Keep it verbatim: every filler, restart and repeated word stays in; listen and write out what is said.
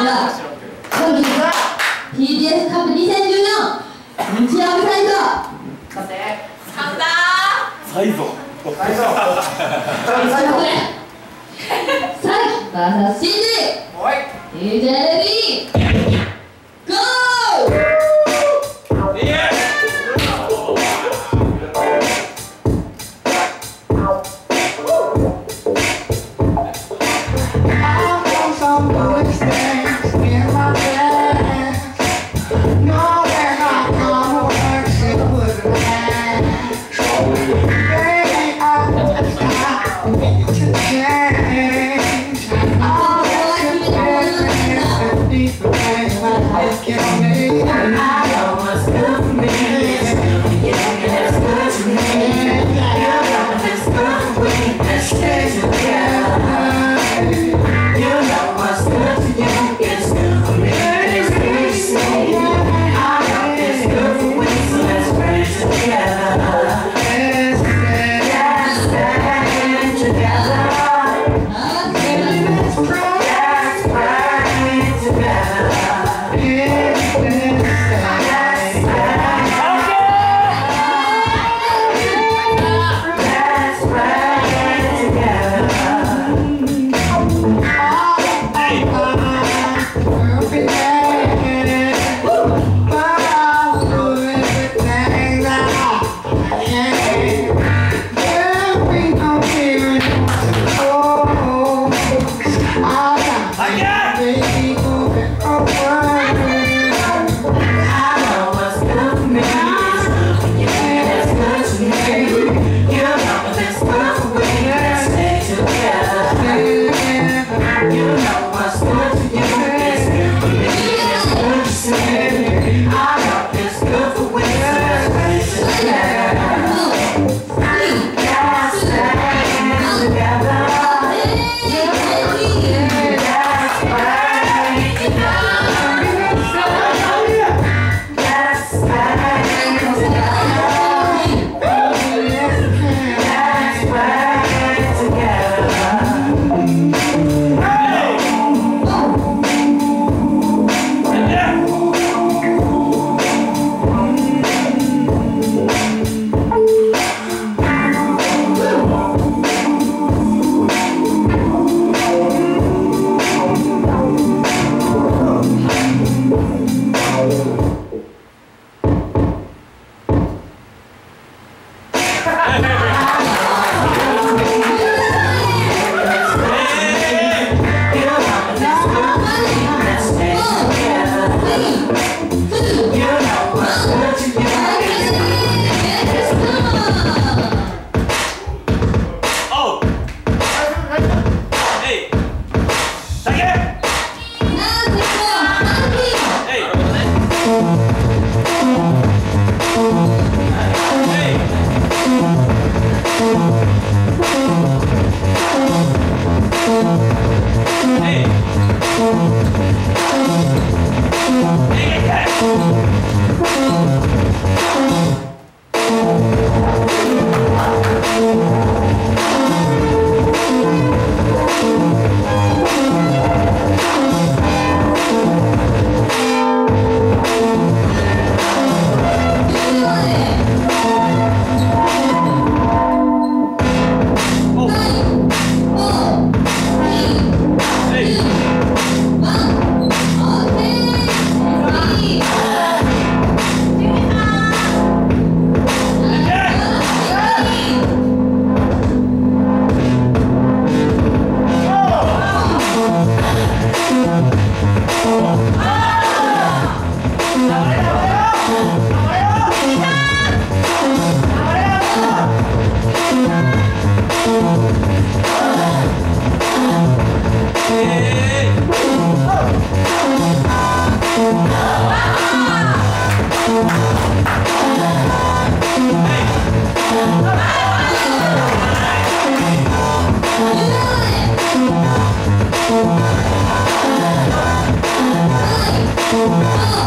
本日は ティーディーエス カップにせんじゅうよん日曜日サイド勝て勝ったーサイゾサイゾサイドサイバーサスシンジおいティージェー レディーゴーゴー